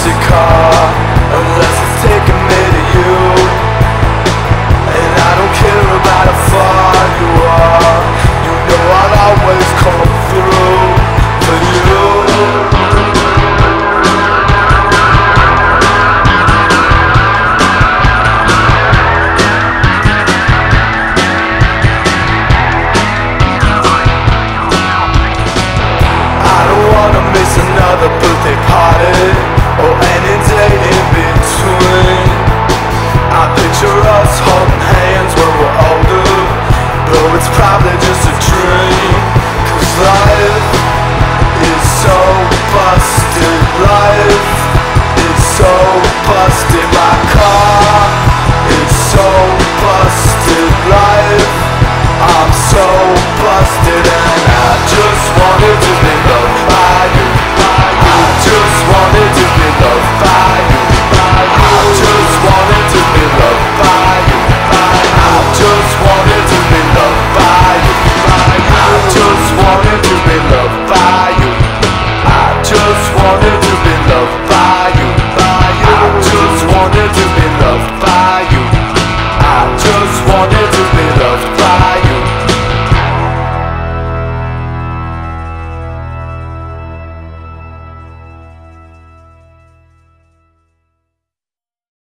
your car unless it's taking me to you. And I don't care about how far you are, you know I'll always come through for you. Another birthday party or any day in between. I picture us holding hands when we're older, though it's probably